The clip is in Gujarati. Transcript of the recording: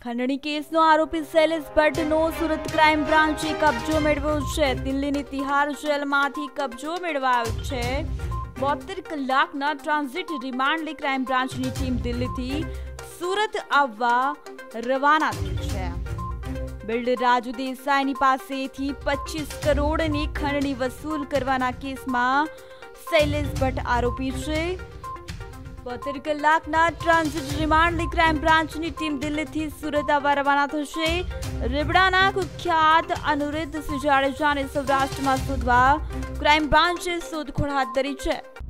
ખંડણી કેસનો આરોપી શૈલેષ ભટ્ટનો સુરત ક્રાઇમ બ્રાન્ચે કબજો મેળવ્યો છે। દિલ્હીની તિહાર જેલમાંથી કબજો મેળવાયો છે। 72 કલાકના ટ્રાન્ઝિટ રિમાન્ડ લઈ ક્રાઇમ બ્રાન્ચની ટીમ દિલ્હીથી સુરત આવવા રવાના થઈ છે। બિલ્ડર રાજુ દેસાઈની પાસેથી 25 કરોડની ખંડણી વસૂલ કરવાના કેસમાં શૈલેષ ભટ્ટ આરોપી છે। 72 કલાકના ટ્રાન્ઝિટ રિમાન્ડ લઈ ક્રાઇમ બ્રાન્ચની ટીમ દિલ્હીથી સુરત આવવા રવાના થશે। રેબડાના કુખ્યાત અનુરુદ્ધ સિંહ જાડેજાને સૌરાષ્ટ્રમાં શોધવા ક્રાઇમ બ્રાન્ચે શોધખોળ હાથ ધરી છે।